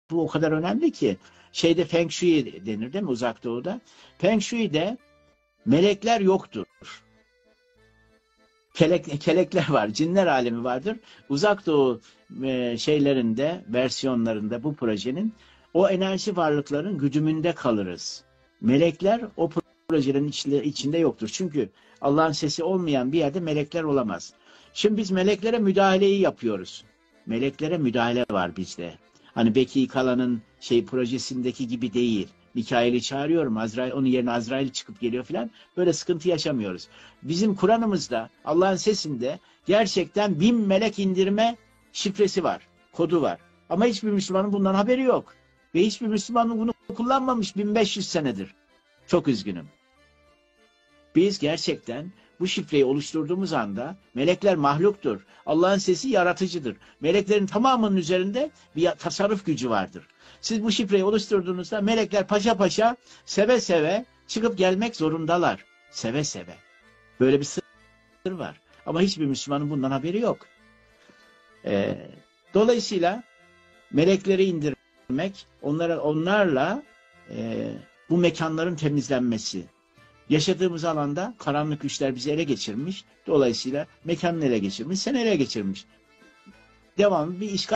bu o kadar önemli ki. Şeyde Feng Shui denir değil mi Uzak Doğu'da? Feng Shui'de melekler yoktur. Kelekler var, cinler alemi vardır. Uzak Doğu şeylerinde, versiyonlarında bu projenin o enerji varlıkların güdümünde kalırız. Melekler o projenin içinde yoktur. Çünkü Allah'ın sesi olmayan bir yerde melekler olamaz. Şimdi biz meleklere müdahaleyi yapıyoruz. Meleklere müdahale var bizde. Hani Beki Kala'nın projesindeki gibi değil. Mikail'i çağırıyorum, Azrail, onun yerine Azrail çıkıp geliyor falan. Böyle sıkıntı yaşamıyoruz. Bizim Kur'an'ımızda, Allah'ın sesinde gerçekten 1000 melek indirme şifresi var, kodu var. Ama hiçbir Müslümanın bundan haberi yok. Ve hiçbir Müslüman bunu kullanmamış 1500 senedir. Çok üzgünüm. Biz gerçekten bu şifreyi oluşturduğumuz anda melekler mahluktur. Allah'ın sesi yaratıcıdır. Meleklerin tamamının üzerinde bir tasarruf gücü vardır. Siz bu şifreyi oluşturduğunuzda melekler paşa paşa seve seve çıkıp gelmek zorundalar. Seve seve. Böyle bir sır var. Ama hiçbir Müslümanın bundan haberi yok. Dolayısıyla melekleri indirmek, onlarla bu mekanların temizlenmesi. Yaşadığımız alanda karanlık güçler bizi ele geçirmiş. Dolayısıyla mekanını ele geçirmiş, seni ele geçirmiş. Devamlı bir işgal